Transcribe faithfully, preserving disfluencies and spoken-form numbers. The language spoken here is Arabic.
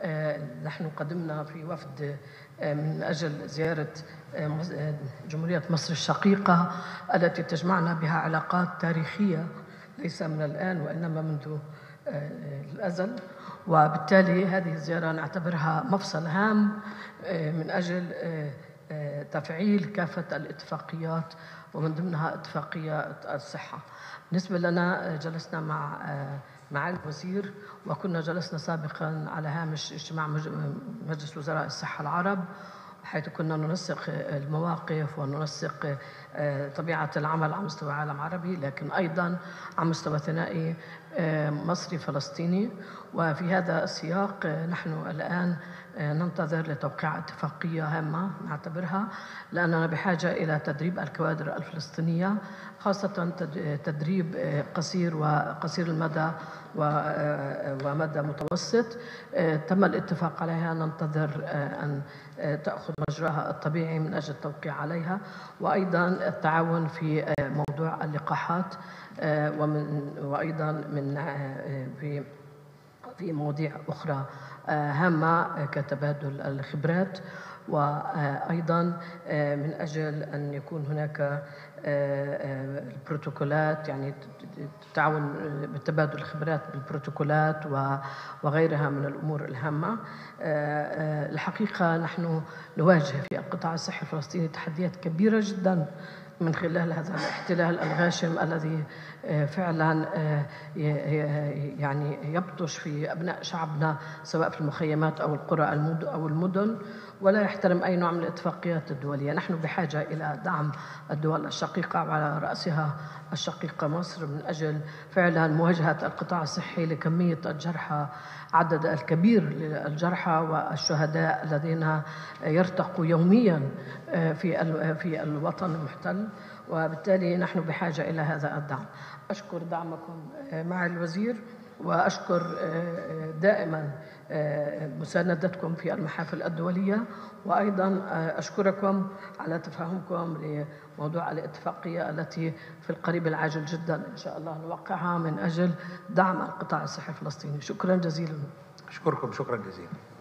نحن قدمنا في وفد من أجل زيارة جمهورية مصر الشقيقة التي تجمعنا بها علاقات تاريخية ليس من الآن وإنما منذ الأزل، وبالتالي هذه الزيارة نعتبرها مفصل هام من أجل تفعيل كافة الاتفاقيات ومن ضمنها اتفاقية الصحة. بالنسبة لنا جلسنا مع مع الوزير، وكنا جلسنا سابقا على هامش اجتماع مجلس وزراء الصحة العرب، حيث كنا ننسق المواقف وننسق طبيعة العمل على مستوى عالم عربي، لكن أيضا على مستوى ثنائي مصري فلسطيني. وفي هذا السياق نحن الآن ننتظر لتوقيع اتفاقية هامة نعتبرها، لأننا بحاجة إلى تدريب الكوادر الفلسطينية، خاصة تدريب قصير وقصير المدى ومدى متوسط. تم الاتفاق عليها، ننتظر أن تأخذ مجراها الطبيعي من أجل التوقيع عليها، وأيضا التعاون في موضوع اللقاحات، ومن وأيضا من في في مواضيع أخرى هامة كتبادل الخبرات، وأيضا من أجل أن يكون هناك البروتوكولات، يعني التعاون بتبادل الخبرات بالبروتوكولات وغيرها من الأمور الهامة. الحقيقة نحن نواجه في القطاع الصحي الفلسطيني تحديات كبيرة جدا من خلال هذا الاحتلال الغاشم الذي فعلا يعني يبطش في أبناء شعبنا سواء في المخيمات أو القرى أو المدن، ولا يحترم أي نوع من الاتفاقيات الدولية. نحن بحاجة إلى دعم الدول الشقيقة وعلى رأسها الشقيقة مصر من أجل فعلا مواجهة القطاع الصحي لكمية الجرحى، عدد الكبير للجرحى والشهداء الذين يرتقوا يوميا في في الوطن المحتل، وبالتالي نحن بحاجة إلى هذا الدعم. أشكر دعمكم مع الوزير، وأشكر دائما مساندتكم في المحافل الدولية، وأيضا أشكركم على تفاهمكم لموضوع الاتفاقية التي في القريب العاجل جدا إن شاء الله نوقعها من أجل دعم القطاع الصحي الفلسطيني. شكرا جزيلا. أشكركم شكرا جزيلا.